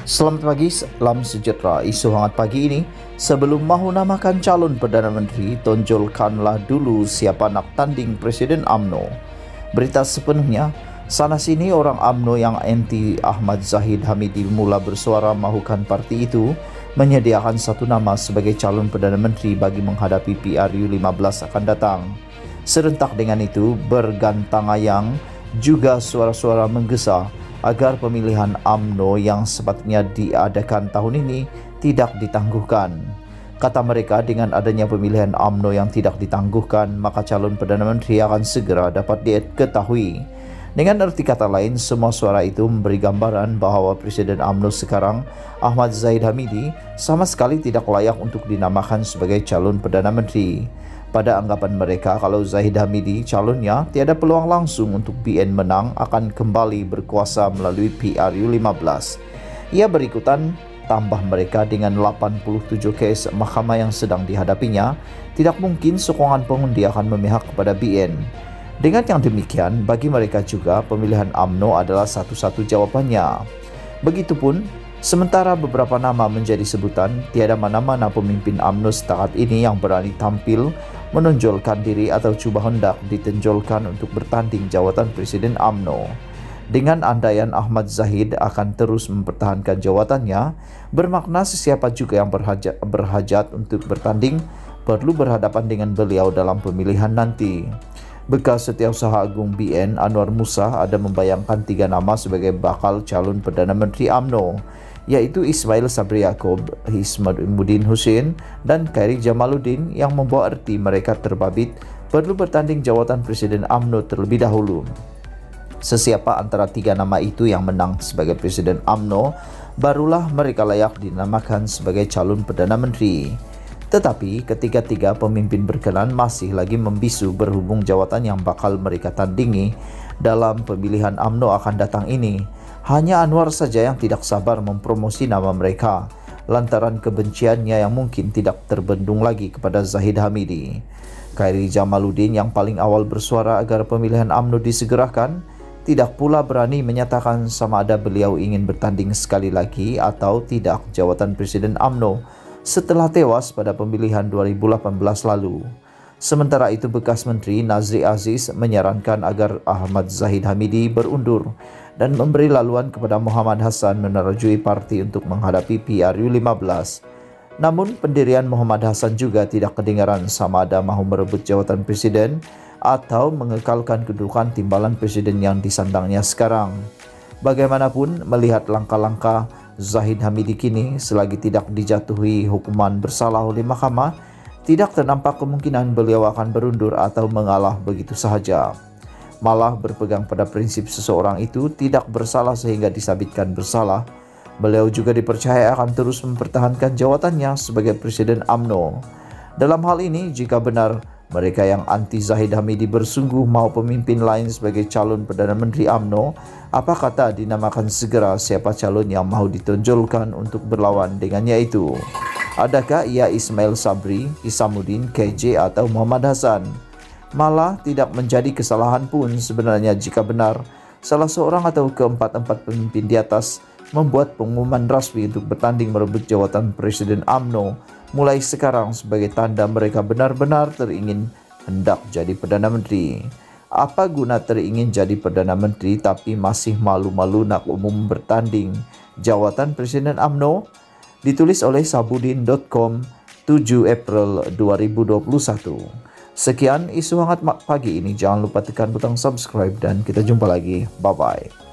Selamat pagi, salam sejahtera. Isu hangat pagi ini, sebelum mahu namakan calon Perdana Menteri, tonjolkanlah dulu siapa nak tanding Presiden UMNO. Berita sepenuhnya, sana sini orang UMNO yang anti Ahmad Zahid Hamidi mula bersuara mahukan parti itu menyediakan satu nama sebagai calon Perdana Menteri bagi menghadapi PRU 15 akan datang. Serentak dengan itu, bergantangayang juga suara-suara menggesa agar pemilihan UMNO yang sepatutnya diadakan tahun ini tidak ditangguhkan. Kata mereka, dengan adanya pemilihan UMNO yang tidak ditangguhkan, maka calon Perdana Menteri akan segera dapat diketahui. Dengan arti kata lain, semua suara itu memberi gambaran bahwa Presiden UMNO sekarang, Ahmad Zahid Hamidi, sama sekali tidak layak untuk dinamakan sebagai calon Perdana Menteri. Pada anggapan mereka, kalau Zahid Hamidi calonnya tiada peluang langsung untuk BN menang, akan kembali berkuasa melalui PRU 15. Ia berikutan tambah mereka dengan 87 kes mahkamah yang sedang dihadapinya, tidak mungkin sokongan pengundi akan memihak kepada BN. Dengan yang demikian, bagi mereka juga pemilihan UMNO adalah satu-satu jawabannya. Begitupun, sementara beberapa nama menjadi sebutan, tiada mana-mana pemimpin UMNO setakat ini yang berani tampil menonjolkan diri atau cuba hendak ditenjolkan untuk bertanding jawatan Presiden UMNO. Dengan andaian Ahmad Zahid akan terus mempertahankan jawatannya, bermakna sesiapa juga yang berhajat untuk bertanding perlu berhadapan dengan beliau dalam pemilihan nanti. Bekas Setiausaha Agung BN Anwar Musa ada membayangkan 3 nama sebagai bakal calon Perdana Menteri UMNO, yaitu Ismail Sabri Yaakob, Hismaduddin Hussein, dan Khairi Jamaluddin, yang membawa arti mereka terbabit perlu bertanding jawatan Presiden UMNO terlebih dahulu. Sesiapa antara 3 nama itu yang menang sebagai Presiden UMNO, barulah mereka layak dinamakan sebagai calon Perdana Menteri. Tetapi ketiga-tiga pemimpin berkenan masih lagi membisu berhubung jawatan yang bakal mereka tandingi dalam pemilihan UMNO akan datang ini. Hanya Anwar saja yang tidak sabar mempromosi nama mereka, lantaran kebenciannya yang mungkin tidak terbendung lagi kepada Zahid Hamidi. Khairi Jamaluddin yang paling awal bersuara agar pemilihan UMNO disegerakan, tidak pula berani menyatakan sama ada beliau ingin bertanding sekali lagi atau tidak jawatan Presiden UMNO setelah tewas pada pemilihan 2018 lalu. Sementara itu, bekas Menteri Nazri Aziz menyarankan agar Ahmad Zahid Hamidi berundur dan memberi laluan kepada Muhammad Hassan menerjui parti untuk menghadapi PRU 15. Namun, pendirian Muhammad Hassan juga tidak kedengaran sama ada mahu merebut jawatan presiden atau mengekalkan kedudukan timbalan presiden yang disandangnya sekarang. Bagaimanapun, melihat langkah-langkah Zahid Hamidi kini, selagi tidak dijatuhi hukuman bersalah oleh mahkamah, tidak ternampak kemungkinan beliau akan berundur atau mengalah begitu sahaja. Malah berpegang pada prinsip seseorang itu tidak bersalah sehingga disabitkan bersalah, beliau juga dipercaya akan terus mempertahankan jawatannya sebagai Presiden UMNO. Dalam hal ini, jika benar mereka yang anti Zahid Hamidi bersungguh mau pemimpin lain sebagai calon Perdana Menteri UMNO, apa kata dinamakan segera siapa calon yang mau ditonjolkan untuk berlawan dengannya itu? Adakah ia Ismail Sabri, Hismaduddin, KJ, atau Muhammad Hassan? Malah tidak menjadi kesalahan pun sebenarnya jika benar salah seorang atau keempat-empat pemimpin di atas membuat pengumuman rasmi untuk bertanding merebut jawatan Presiden UMNO mulai sekarang sebagai tanda mereka benar-benar teringin hendak jadi Perdana Menteri. Apa guna teringin jadi Perdana Menteri tapi masih malu-malu nak umum bertanding jawatan Presiden UMNO? Ditulis oleh sabudin.com 7 April 2021. Sekian isu hangat pagi ini. Jangan lupa tekan butang subscribe dan kita jumpa lagi. Bye-bye.